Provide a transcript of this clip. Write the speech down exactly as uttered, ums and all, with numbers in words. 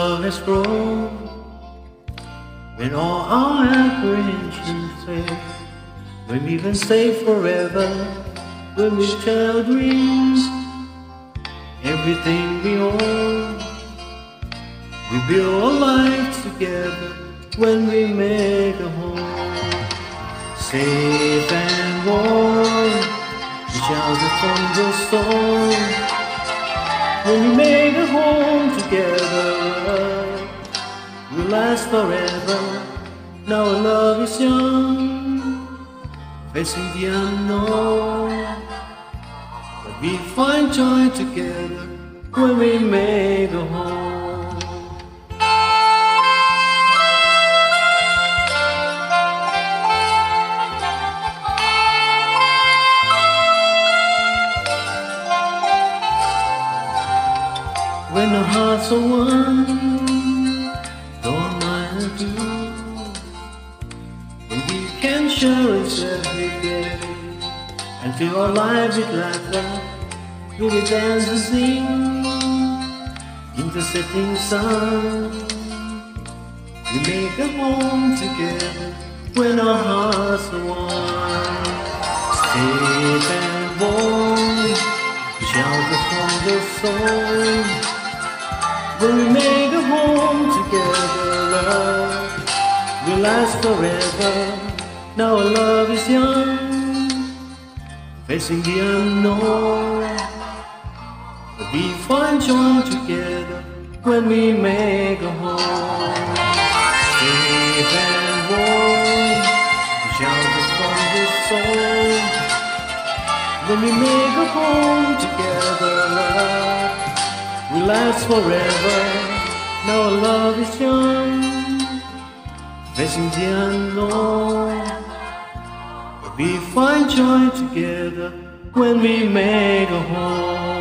love has grown, when all our apprehensions fade, when we can stay forever, when we share dreams, everything we own. We build a life together when we make a home, safe and warm, we shelter from the storm. When we make a home together, we'll last forever. Now our love is young, facing the unknown, but we find joy together when we make a home. When our hearts are one, don't mind a do, when we can cherish every day and fill our lives with laughter, we will dance and sing in the setting sun. We make a home together when our hearts are one, safe and warm, shelter from the storm. When we make a home together, love will last forever. Now our love is young, facing the unknown, but we find joy together when we make a home, safe and warm, shelter from the storm. When we make a home together, love we last forever. Now our love is young, facing the unknown, but we find joy together when we make a home.